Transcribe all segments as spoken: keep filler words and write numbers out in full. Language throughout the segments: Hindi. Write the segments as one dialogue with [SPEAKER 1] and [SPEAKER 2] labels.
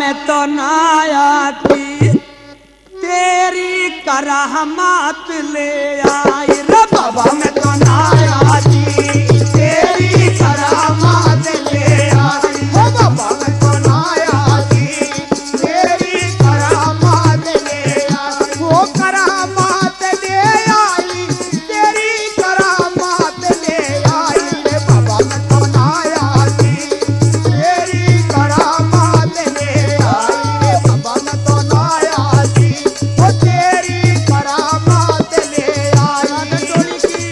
[SPEAKER 1] में तो ना आती तेरी कराहमत ले आई रे बाबा में तो ना आती तेरी कराहमत ले आई हो बाबा में तो ना आती तेरी कराहमत ले आई वो कराहमत ले आई तेरी कराहमत ले आई रे बाबा में तो ना आती तेरी कराहमत ले आई रे बाबा में तो ना आती वो तेरी कराहमत ले आई टोली की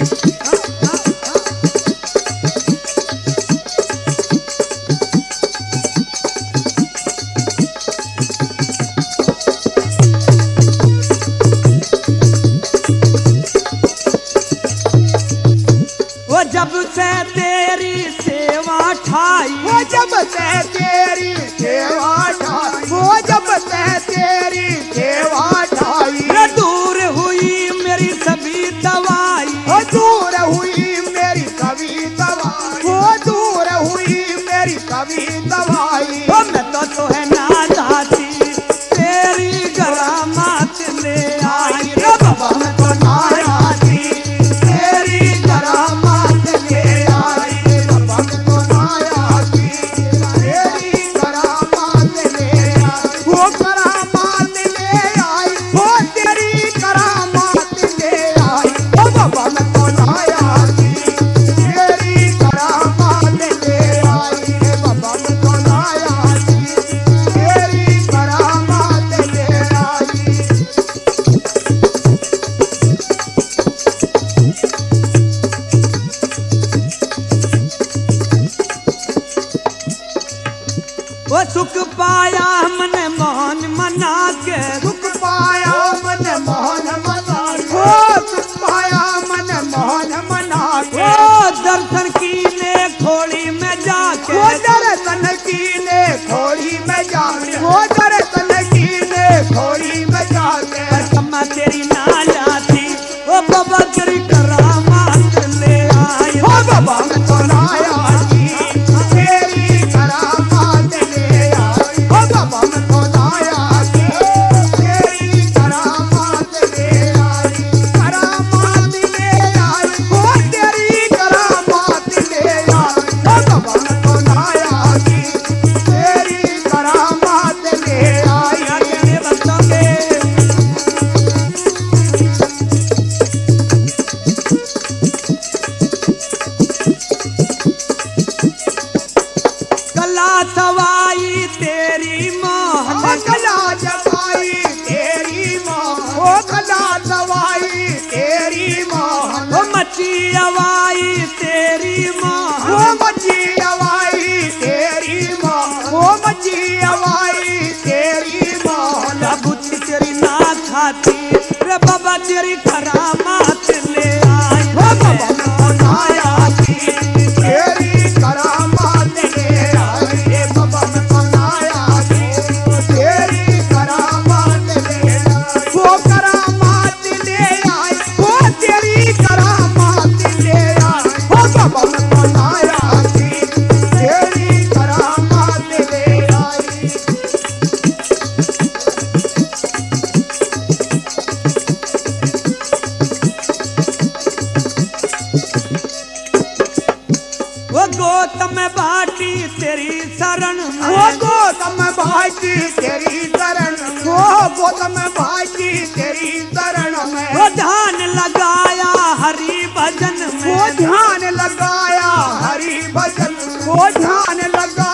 [SPEAKER 1] वो जब से तेरी सेवा ठाई वो जब से तेरी सेवा ठाई वो जब से तेरी सेवा ठाई दूर हुई मेरी सभी दवाई वो दूर हुई मेरी सभी दवाई वो दूर हुई मेरी सभी दवाई वो मैं तो तो है ना चाहती तेरी कराहमत ले आई रे बाबा मैं तो ना आती तेरी कराहमत ले आई रे बाबा मैं तो ना आती तेरी कराहमत ले आई वो कराहमत ले आई वो तेरी कराहमत ले आई ओ बाबा मैं तो ना आती तेरी कराहमत ले आई रे बाबा मैं तो ना आती तेरी कराहमत ले आई वो सुख पाया मन मोहन मना के सुख पाया मन मोहन मना के सुख पाया मन मोहन मना के दर्शन कीने खोड़ी में जाके वो दर्शन कीने खोड़ी में जाके वो दर्शन कीने खोड़ी में जाके कम्मा तेरी ना जाती ओ बाबा तेरी कराहमत ले आई हो बाबा मैं तो ना आती तेरी कराहमत ले आई हो बाबा मैं तो ना आती तेरी कराहमत ले आई कराहमत ले आई हो तेरी कराहमत ले आई हो बाबा मैं तो ना आती तेरी कराहमत ले आई आगे बच्चों कला सवाई तेरी मोहन कला सवाई तेरी मोहन ओ कला सवाई तेरी मोहन ओ मची अवाई तेरी मोहन ओ मची अवाई तेरी मोहन ओ मची अवाई तेरी मोहन बुद्धि तेरी ना खाती रे बाबा तेरी कराहमत ले आई हो बाबा मैं तो ना आती तेरी कराहमत ले आई रे बाबा मैं तो ना आती तेरी कराहमत ले आई वो कराहमत ले आई वो तेरी कराहमत ले आई हो बाबा मैं तो ना आती तेरी कराहमत ले आई वो गौतम बाटी तेरी शरण में वो गौतम बाटी तेरी शरण में वो गौतम बाटी तेरी शरण में वो ध्यान लगाया हरि भजन में वो ध्यान लगाया हरि भजन वो ध्यान लगा